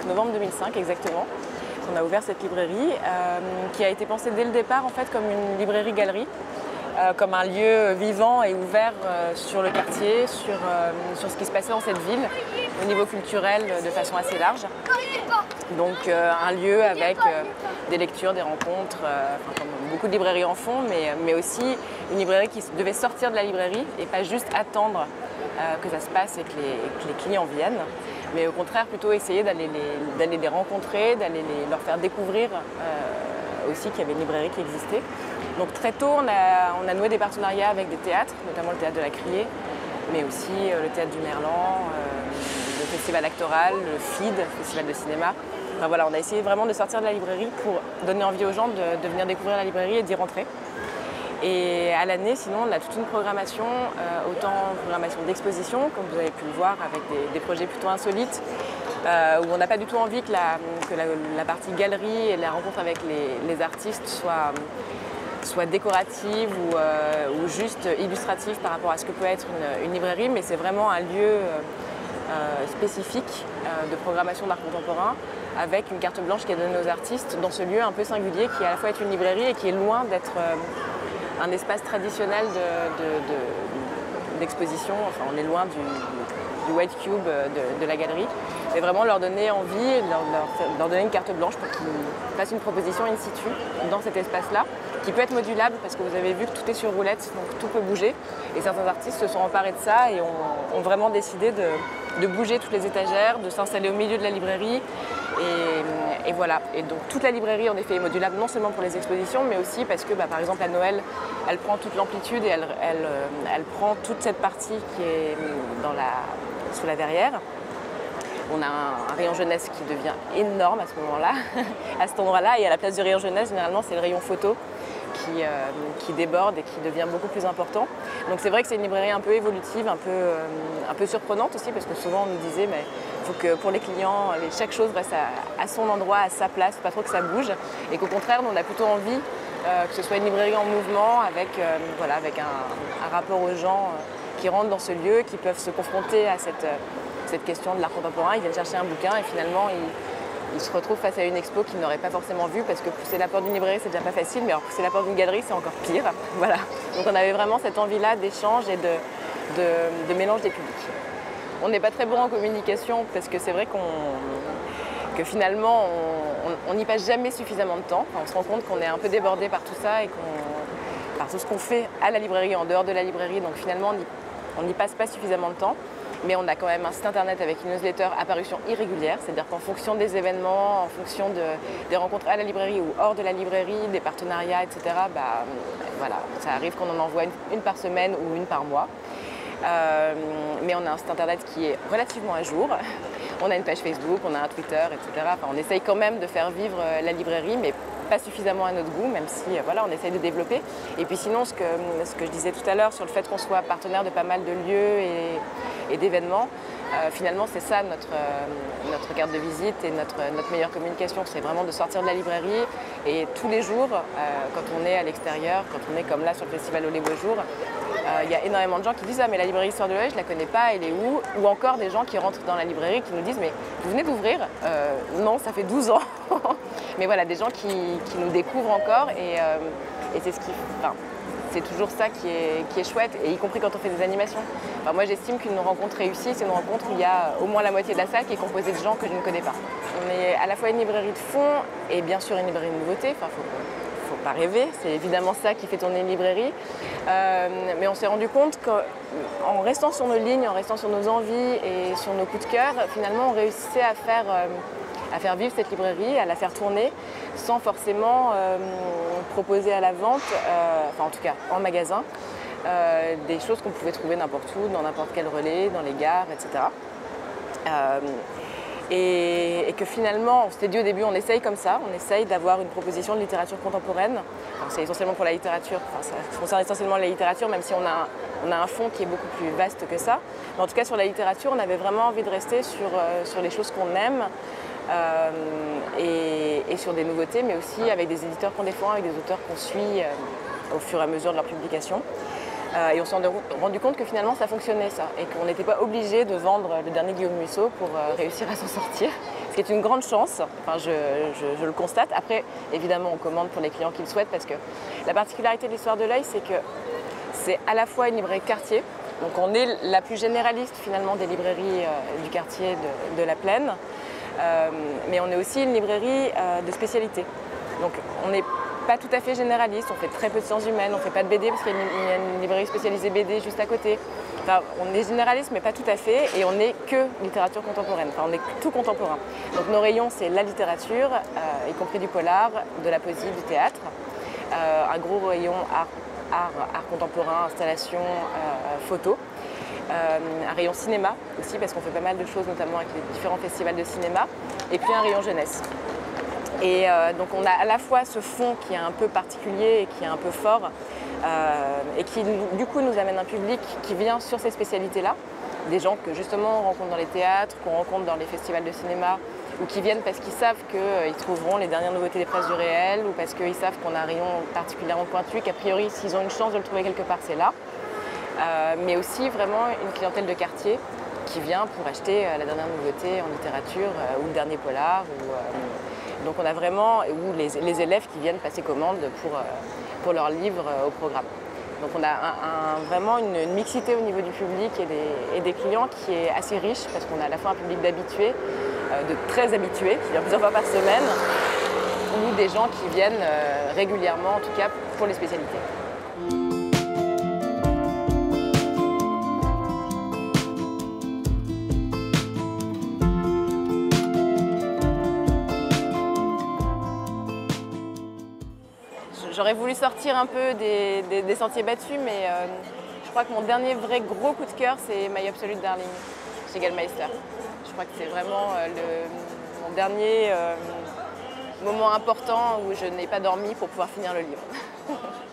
novembre 2005 exactement. On a ouvert cette librairie qui a été pensée dès le départ en fait comme une librairie-galerie, comme un lieu vivant et ouvert sur le quartier, sur ce qui se passait dans cette ville, au niveau culturel de façon assez large. Donc un lieu avec des lectures, des rencontres, comme beaucoup de librairies en font, mais aussi une librairie qui devait sortir de la librairie et pas juste attendre que ça se passe et que les clients viennent, mais au contraire plutôt essayer d'aller les rencontrer, d'aller leur faire découvrir aussi qu'il y avait une librairie qui existait. Donc très tôt, on a noué des partenariats avec des théâtres, notamment le théâtre de la Criée, mais aussi le théâtre du Merlan, le festival actoral, le FID, le festival de cinéma. Enfin, voilà, on a essayé vraiment de sortir de la librairie pour donner envie aux gens de venir découvrir la librairie et d'y rentrer. Et à l'année, sinon, on a toute une programmation, autant programmation d'exposition, comme vous avez pu le voir, avec des projets plutôt insolites, où on n'a pas du tout envie que la partie galerie et la rencontre avec les artistes soit décorative ou juste illustrative par rapport à ce que peut être une librairie, mais c'est vraiment un lieu spécifique de programmation d'art contemporain avec une carte blanche qui est donnée aux artistes dans ce lieu un peu singulier qui à la fois est une librairie et qui est loin d'être un espace traditionnel d'exposition. Enfin, on est loin du white cube de la galerie. Et vraiment leur donner envie, leur donner une carte blanche pour qu'ils fassent une proposition in situ dans cet espace-là, qui peut être modulable parce que vous avez vu que tout est sur roulette, donc tout peut bouger. Et certains artistes se sont emparés de ça et ont vraiment décidé de bouger toutes les étagères, de s'installer au milieu de la librairie. Et voilà. Et donc toute la librairie en effet est modulable, non seulement pour les expositions, mais aussi parce que par exemple à Noël, elle prend toute l'amplitude et elle prend toute cette partie qui est sous la verrière. On a un rayon jeunesse qui devient énorme à ce moment-là, à cet endroit-là. Et à la place du rayon jeunesse, généralement, c'est le rayon photo qui déborde et qui devient beaucoup plus important. Donc c'est vrai que c'est une librairie un peu évolutive, un peu surprenante aussi, parce que souvent on nous disait mais il faut que pour les clients, chaque chose reste à son endroit, à sa place, pas trop que ça bouge. Et qu'au contraire, nous, on a plutôt envie que ce soit une librairie en mouvement, avec un rapport aux gens qui rentrent dans ce lieu, qui peuvent se confronter à cette question de l'art contemporain. Ils viennent chercher un bouquin et finalement ils se retrouvent face à une expo qu'ils n'auraient pas forcément vue parce que pousser la porte d'une librairie c'est déjà pas facile, mais alors pousser la porte d'une galerie c'est encore pire. Voilà. Donc on avait vraiment cette envie-là d'échange et de mélange des publics. On n'est pas très bon en communication parce que c'est vrai que finalement on n'y passe jamais suffisamment de temps. Enfin, on se rend compte qu'on est un peu débordé par tout ça et par tout ce qu'on fait à la librairie, en dehors de la librairie. Donc finalement on n'y passe pas suffisamment de temps. Mais on a quand même un site internet avec une newsletter à parution irrégulière, c'est-à-dire qu'en fonction des événements, en fonction des rencontres à la librairie ou hors de la librairie, des partenariats, etc., voilà, ça arrive qu'on en envoie une par semaine ou une par mois. Mais on a un site internet qui est relativement à jour. On a une page Facebook, on a un Twitter, etc. Enfin, on essaye quand même de faire vivre la librairie, mais pas suffisamment à notre goût, même si voilà, on essaye de développer. Et puis sinon, ce que je disais tout à l'heure sur le fait qu'on soit partenaire de pas mal de lieux et d'événements, finalement c'est ça notre carte de visite et notre meilleure communication, c'est vraiment de sortir de la librairie et tous les jours, quand on est à l'extérieur, quand on est comme là sur le festival Au les Beaux Jours, il y a énormément de gens qui disent « Ah mais la librairie Histoire de l'Oeil, je la connais pas, elle est où ?» Ou encore des gens qui rentrent dans la librairie qui nous disent « Mais vous venez d'ouvrir ?» Non, ça fait 12 ans. Mais voilà, des gens qui nous découvrent encore et c'est c'est toujours ça qui est chouette, et y compris quand on fait des animations. Enfin, moi j'estime qu'une rencontre réussie, c'est une rencontre où il y a au moins la moitié de la salle qui est composée de gens que je ne connais pas. On est à la fois une librairie de fond et bien sûr une librairie de nouveautés. Enfin, faut pas rêver, c'est évidemment ça qui fait tourner une librairie. Mais on s'est rendu compte qu'en restant sur nos lignes, en restant sur nos envies et sur nos coups de cœur, finalement on réussissait à faire vivre cette librairie, à la faire tourner, sans forcément proposer à la vente, enfin en tout cas en magasin, des choses qu'on pouvait trouver n'importe où, dans n'importe quel relais, dans les gares, etc. Et que finalement, on s'était dit au début, on essaye comme ça, on essaye d'avoir une proposition de littérature contemporaine. C'est essentiellement pour la littérature, enfin, ça concerne essentiellement la littérature, même si on a un fond qui est beaucoup plus vaste que ça. Mais en tout cas, sur la littérature, on avait vraiment envie de rester sur les choses qu'on aime, et sur des nouveautés, mais aussi avec des éditeurs qu'on défend, avec des auteurs qu'on suit au fur et à mesure de leur publication. Et on s'est rendu compte que finalement ça fonctionnait ça, et qu'on n'était pas obligé de vendre le dernier Guillaume Musso pour réussir à s'en sortir, ce qui est une grande chance, enfin, je le constate. Après, évidemment, on commande pour les clients qui le souhaitent parce que la particularité de l'Histoire de l'œil, c'est que c'est à la fois une librairie quartier, donc on est la plus généraliste finalement des librairies du quartier de la Plaine, mais on est aussi une librairie de spécialité. Donc on n'est pas tout à fait généraliste, on fait très peu de sciences humaines, on ne fait pas de BD parce qu'il y a une librairie spécialisée BD juste à côté. Enfin, on est généraliste mais pas tout à fait et on n'est que littérature contemporaine, enfin on est tout contemporain. Donc nos rayons c'est la littérature, y compris du polar, de la poésie, du théâtre, un gros rayon art contemporain, installation, photo, un rayon cinéma aussi parce qu'on fait pas mal de choses notamment avec les différents festivals de cinéma et puis un rayon jeunesse. Et donc on a à la fois ce fond qui est un peu particulier et qui est un peu fort et qui du coup nous amène un public qui vient sur ces spécialités-là, des gens que justement on rencontre dans les théâtres, qu'on rencontre dans les festivals de cinéma ou qui viennent parce qu'ils savent qu'ils trouveront les dernières nouveautés des presses du réel ou parce qu'ils savent qu'on a un rayon particulièrement pointu, qu'a priori s'ils ont une chance de le trouver quelque part c'est là. Mais aussi vraiment une clientèle de quartier qui vient pour acheter la dernière nouveauté en littérature ou le dernier polar. Donc on a vraiment, ou les élèves qui viennent passer commande pour leurs livres au programme. Donc on a vraiment une mixité au niveau du public et des clients qui est assez riche parce qu'on a à la fois un public d'habitués, de très habitués, qui vient plusieurs fois par semaine, ou des gens qui viennent régulièrement en tout cas pour les spécialités. J'aurais voulu sortir un peu des sentiers battus, mais je crois que mon dernier vrai gros coup de cœur, c'est My Absolute Darling chez Gallmeister. Je crois que c'est vraiment mon dernier moment important où je n'ai pas dormi pour pouvoir finir le livre.